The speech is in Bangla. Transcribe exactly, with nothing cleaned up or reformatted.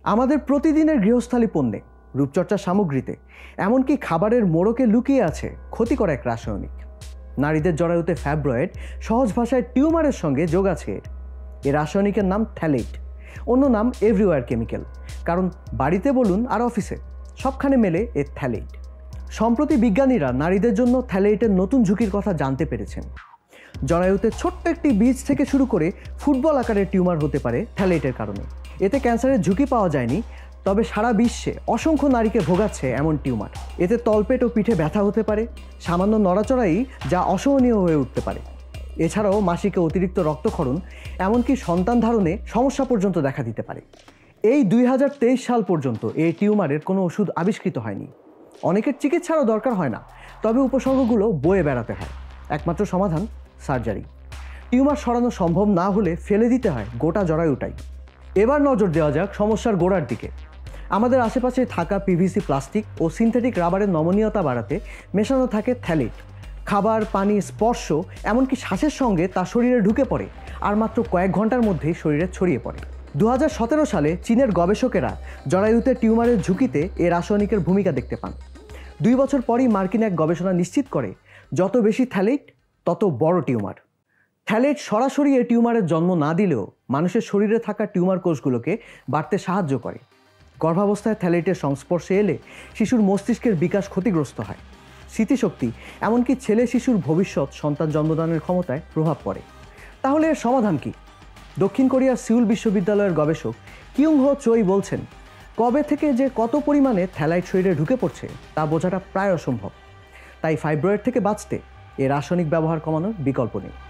আমাদের প্রতিদিনের গৃহস্থালী পণ্যে, রূপচর্চা সামগ্রীতে, এমনকি খাবারের মোড়কে লুকিয়ে আছে ক্ষতিকর এক রাসায়নিক। নারীদের জরায়ুতে ফাইব্রয়েড, সহজ ভাষায় টিউমারের সঙ্গে যোগ আছে এর। এই রাসায়নিকের নাম থ্যালেট, অন্য নাম এভরিওয়্যার কেমিক্যাল। কারণ বাড়িতে বলুন আর অফিসে, সবখানে মেলে এর থ্যালেট। সম্প্রতি বিজ্ঞানীরা নারীদের জন্য থ্যালেটের নতুন ঝুঁকির কথা জানতে পেরেছেন। জরায়ুতে ছোট্ট একটি বীজ থেকে শুরু করে ফুটবল আকারের টিউমার হতে পারে থ্যালেটের কারণে। এতে ক্যান্সারের ঝুঁকি পাওয়া যায়নি, তবে সারা বিশ্বে অসংখ্য নারীকে ভোগাচ্ছে এমন টিউমার। এতে তলপেট ও পিঠে ব্যথা হতে পারে, সামান্য নড়াচড়াই যা অসহনীয় হয়ে উঠতে পারে। এছাড়াও মাসিকে অতিরিক্ত রক্তক্ষরণ, এমনকি সন্তান ধারণে সমস্যা পর্যন্ত দেখা দিতে পারে। এই দুই হাজার তেইশ সাল পর্যন্ত এই টিউমারের কোনো ওষুধ আবিষ্কৃত হয়নি। অনেকের চিকিৎসারও দরকার হয় না, তবে উপসর্গগুলো বয়ে বেড়াতে হয়। একমাত্র সমাধান সার্জারি। টিউমার সরানো সম্ভব না হলে ফেলে দিতে হয় গোটা জরায়ুটাই। এবার নজর দেওয়া যাক সমস্যার গোড়ার দিকে। আমাদের আশেপাশে থাকা পিভিসি, প্লাস্টিক ও সিনথেটিক রাবারের নমনীয়তা বাড়াতে মেশানো থাকে থ্যালেট। খাবার, পানি, স্পর্শ, এমনকি শ্বাসের সঙ্গে তা শরীরে ঢুকে পড়ে আর মাত্র কয়েক ঘন্টার মধ্যেই শরীরে ছড়িয়ে পড়ে। দু হাজার সতেরো সালে চীনের গবেষকেরা জরায়ুতে টিউমারের ঝুঁকিতে এ রাসায়নিকের ভূমিকা দেখতে পান। দুই বছর পরই মার্কিন এক গবেষণা নিশ্চিত করে, যত বেশি থ্যালেট তত বড় টিউমার। থ্যালেট সরাসরি এ টিউমারের জন্ম না দিলেও মানুষের শরীরে থাকা টিউমার কোষগুলোকে বাড়তে সাহায্য করে। গর্ভাবস্থায় থ্যালেটের সংস্পর্শে এলে শিশুর মস্তিষ্কের বিকাশ ক্ষতিগ্রস্ত হয়, স্মৃতিশক্তি, এমনকি ছেলে শিশুর ভবিষ্যৎ সন্তান জন্মদানের ক্ষমতায় প্রভাব পড়ে। তাহলে এর সমাধান কি? দক্ষিণ কোরিয়ার সিউল বিশ্ববিদ্যালয়ের গবেষক কিউং হো চোই বলছেন, কবে থেকে যে কত পরিমাণে থ্যালাইট শরীরে ঢুকে পড়ছে তা বোঝাটা প্রায় অসম্ভব। তাই ফাইব্রয়েড থেকে বাঁচতে এ রাসায়নিক ব্যবহার কমানোর বিকল্প নেই।